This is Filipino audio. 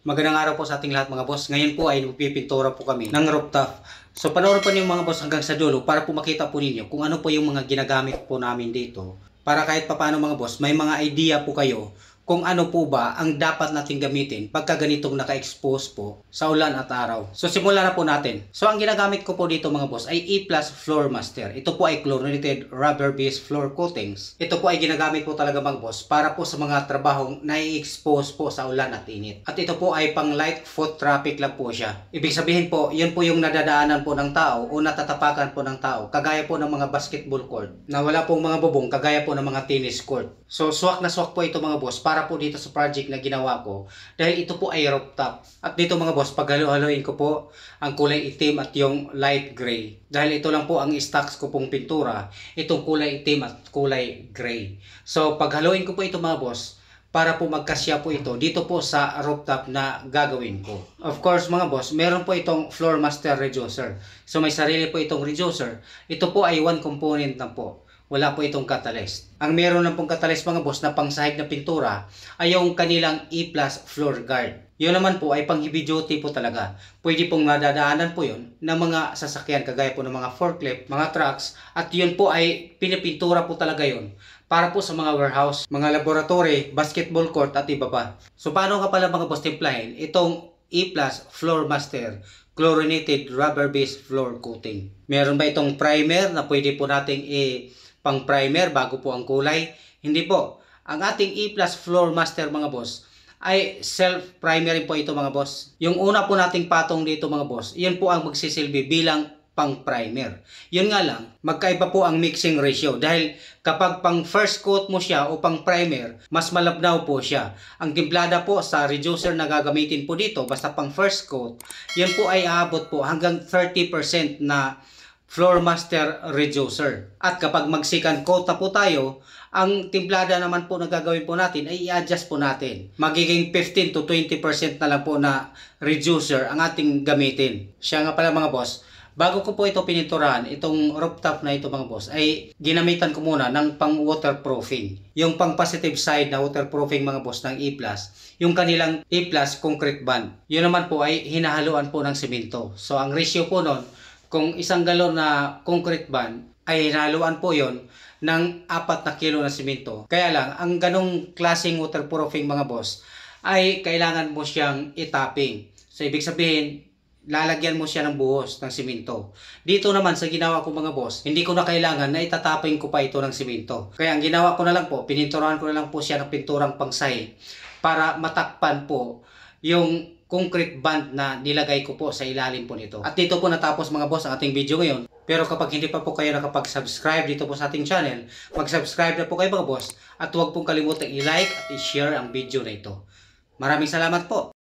Magandang araw po sa ating lahat mga boss. Ngayon po ay magpipintura po kami ng rooftop. So panoorin po niyo mga boss hanggang sa dulo para po makita po ninyo kung ano po yung mga ginagamit po namin dito. Para kahit papaano mga boss, may mga idea po kayo kung ano po ba ang dapat natin gamitin pagka ganitong naka-expose po sa ulan at araw. So simulan na po natin. So ang ginagamit ko po dito mga boss ay E+ Floor Master. Ito po ay chlorinated rubber-based floor coatings. Ito po ay ginagamit po talaga mga boss para po sa mga trabahong nai-expose po sa ulan at init. At ito po ay pang light foot traffic lang po siya. Ibig sabihin po, yun po yung nadadaanan po ng tao o natatapakan po ng tao. Kagaya po ng mga basketball court na wala pong mga bubong, kagaya po ng mga tennis court. So swak na swak po ito mga boss para po dito sa project na ginawa ko dahil ito po ay rooftop. At dito mga boss, paghalo-haloin ko po ang kulay itim at yung light gray. Dahil ito lang po ang stocks ko pong pintura, itong kulay itim at kulay gray. So paghaluin ko po ito mga boss, para po magkasya po ito dito po sa rooftop na gagawin ko. Of course mga boss, meron po itong Floor Master Reducer. So may sarili po itong reducer. Ito po ay one component na po. Wala po itong catalyst. Ang meron lang pong catalyst mga boss na pangsahig na pintura ay yung kanilang E+ Floor Guard. Yun naman po ay pang heavy duty po talaga. Pwede pong madadaanan po yun ng mga sasakyan kagaya po ng mga forklift, mga trucks. At yun po ay pinipintura po talaga yun para po sa mga warehouse, mga laboratory, basketball court at iba pa. So paano ka pala mga boss timplahin itong E+ Floor Master chlorinated rubber-based floor coating? Meron ba itong primer na pwede po nating pang primer bago po ang kulay? Hindi po. Ang ating E+ Floor Master mga boss ay self-primering po ito mga boss. Yung una po nating patong dito mga boss, yan po ang magsisilbi bilang pang primer. Yun nga lang, magkaiba po ang mixing ratio dahil kapag pang first coat mo siya o pang primer, mas malabnaw po siya. Ang timplada po sa reducer na gagamitin po dito, basta pang first coat, yan po ay aabot po hanggang 30% na Floor Master Reducer. At kapag mag second coat na po tayo, ang timplada naman po na gagawin po natin ay i-adjust po natin. Magiging 15 to 20% na lang po na reducer ang ating gamitin. Siya nga pala mga boss, bago ko po ito pininturahan, itong rooftop na ito mga boss, ay ginamitan ko muna ng pang waterproofing. Yung pang positive side na waterproofing mga boss ng E+, yung kanilang E+ concrete band. Yun naman po ay hinahaluan po ng simento. So ang ratio po nun, kung 1 galon na concrete band, ay hinahaluan po yon ng 4 na kilo na simento. Kaya lang, ang ganong klaseng waterproofing mga boss, ay kailangan mo siyang itapping. So ibig sabihin, lalagyan mo siya ng buhos ng simento. Dito naman sa ginawa ko mga boss, hindi ko na kailangan na itatapping ko pa ito ng simento. Kaya ang ginawa ko na lang po, pininturahan ko na lang po siya ng pinturang pangsahig para matakpan po yung concrete band na nilagay ko po sa ilalim po nito. At dito po natapos mga boss ang ating video ngayon. Pero kapag hindi pa po kayo nakapag-subscribe dito po sa ating channel, mag-subscribe na po kayo mga boss. At huwag pong kalimutang i-like at i-share ang video na ito. Maraming salamat po.